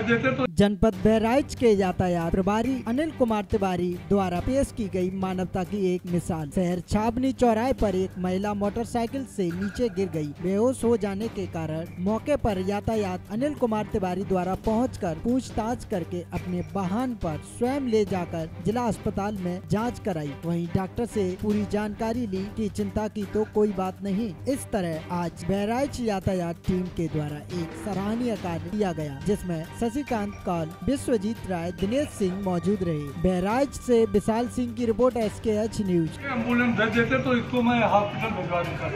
देते तो। जनपद बहराइच के यातायात प्रभारी अनिल कुमार तिवारी द्वारा पेश की गई मानवता की एक मिसाल। शहर छावनी चौराहे पर एक महिला मोटरसाइकिल से नीचे गिर गई। बेहोश हो जाने के कारण मौके पर यातायात अनिल कुमार तिवारी द्वारा पहुंचकर पूछताछ करके अपने वाहन पर स्वयं ले जाकर जिला अस्पताल में जांच कराई। वहीं डॉक्टर से पूरी जानकारी ली कि चिंता की तो कोई बात नहीं। इस तरह आज बहराइच यातायात टीम के द्वारा एक सराहनीय कार्य किया गया, जिसमें शशिकांत कौल, विश्वजीत राय, दिनेश सिंह मौजूद रहे। बहराइच से विशाल सिंह की रिपोर्ट, SKH न्यूज। एम्बुलेंस भेज देते तो इसको मैं हॉस्पिटल भिजवा देता।